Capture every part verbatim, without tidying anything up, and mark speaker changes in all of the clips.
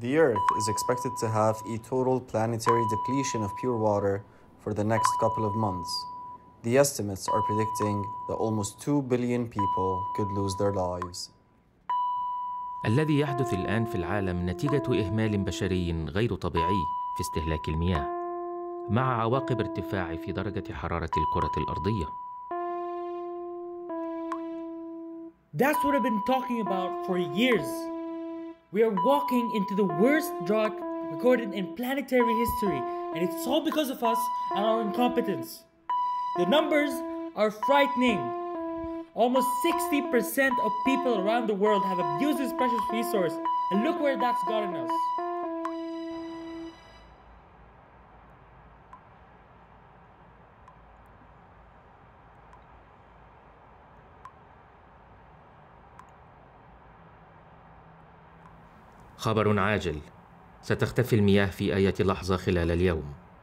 Speaker 1: The Earth is expected to have a total planetary depletion of pure water for the next couple of months. The estimates are predicting that almost two billion people could lose their lives.
Speaker 2: الذي يحدث الآن في العالم نتيجة إهمال بشري غير طبيعي في استهلاك المياه، مع عواقب ارتفاع في درجة حرارة الكرة الأرضية.
Speaker 3: That's what I've been talking about for years. We are walking into the worst drought recorded in planetary history, and it's all because of us and our incompetence. The numbers are frightening. Almost sixty percent of people around the world have abused this precious resource, and look where that's gotten us.
Speaker 2: خبر عاجل: ستختفي المياه في أي لحظة خلال اليوم.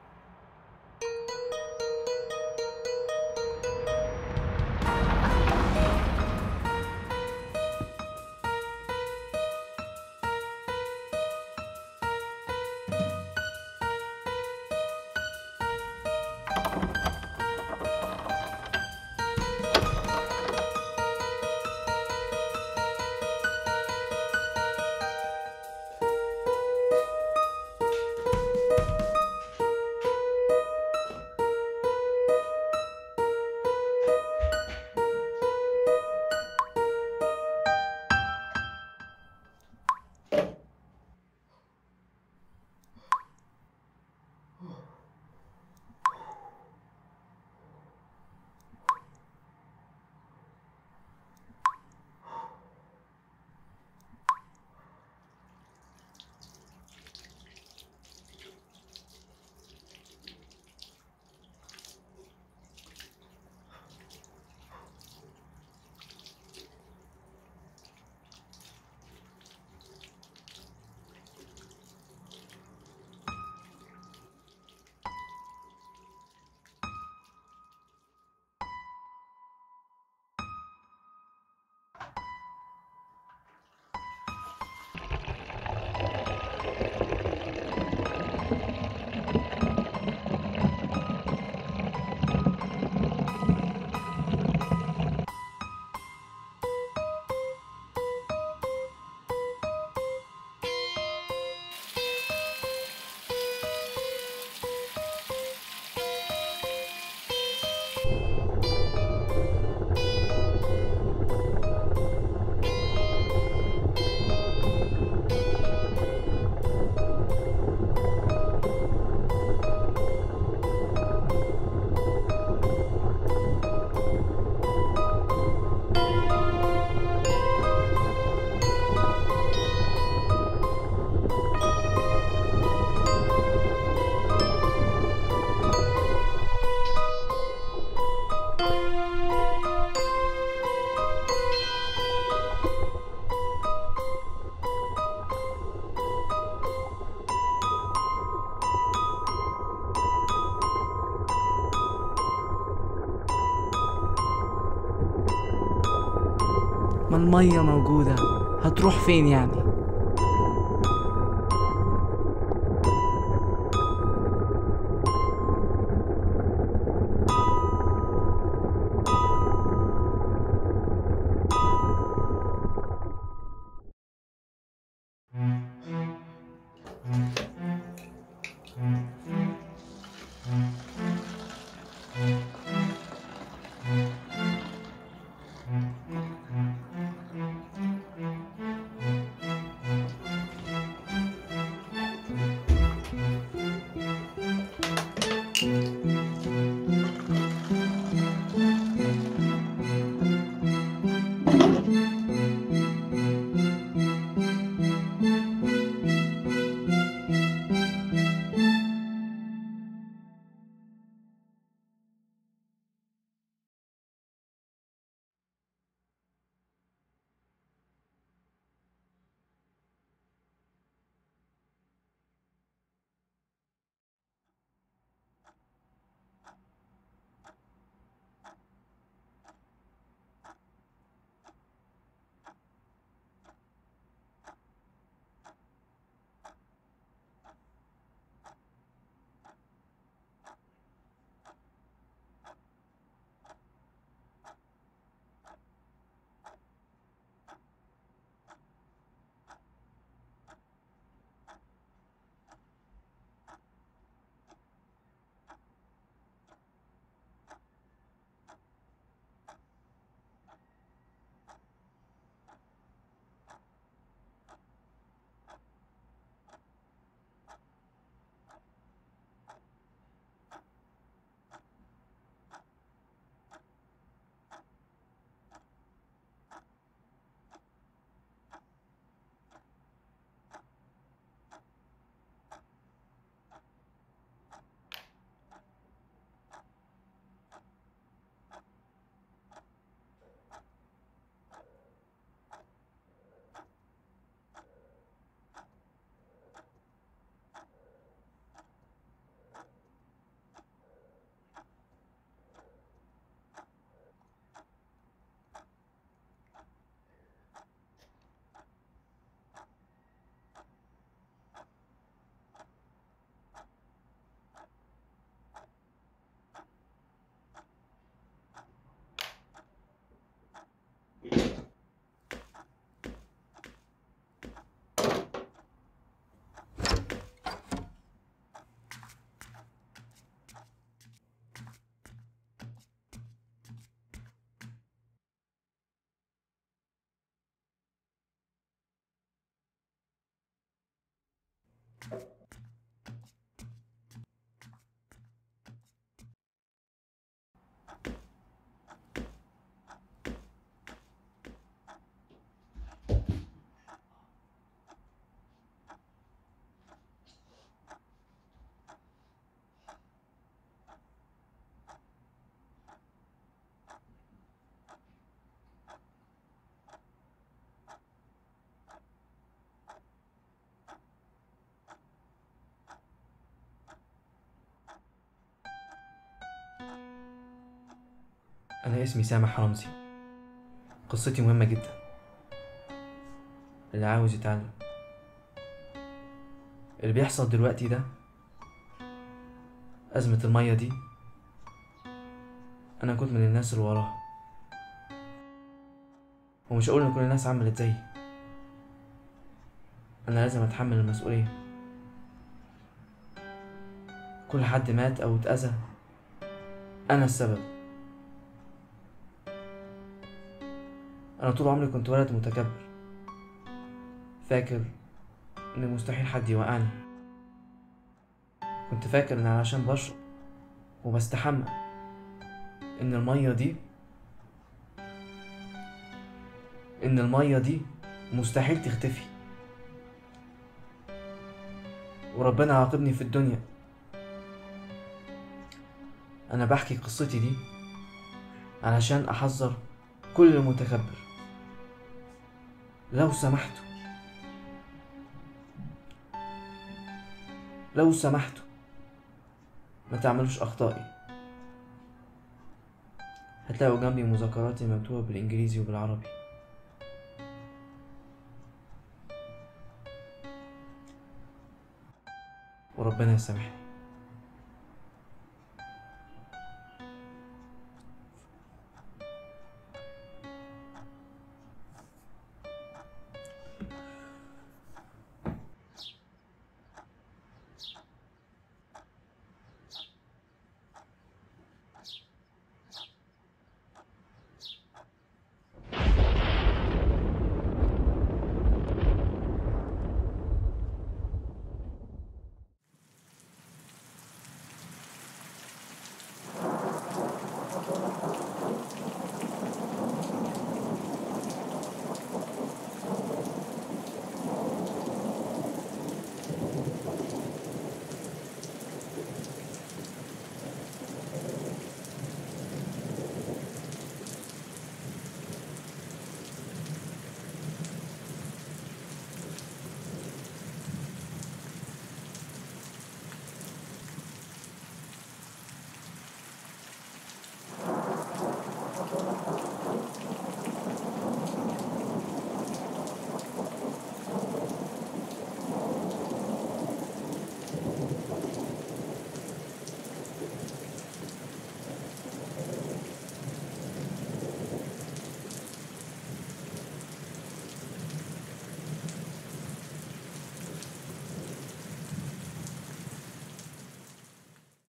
Speaker 4: ما المية موجودة، هتروح فين يعني؟ أنا اسمي سامح رمزي. قصتي مهمة جدا. اللي عاوز يتعلم. اللي بيحصل دلوقتي ده، أزمة المية دي، أنا كنت من الناس اللي وراها، ومش هقول إن كل الناس عملت زيي. أنا لازم أتحمل المسؤولية. كل حد مات أو اتأذى أنا السبب. أنا طول عمري كنت ولد متكبر، فاكر إن مستحيل حد يوقعني. كنت فاكر إن علشان بشرب وبستحمى إن المية دي إن المية دي مستحيل تختفي، وربنا عاقبني في الدنيا. أنا بحكي قصتي دي علشان أحذر كل متكبر، لو سمحتوا لو سمحتوا ما تعملوش أخطائي. هتلاقوا جنبي مذكراتي مكتوبة بالإنجليزي وبالعربي. وربنا يسامحني.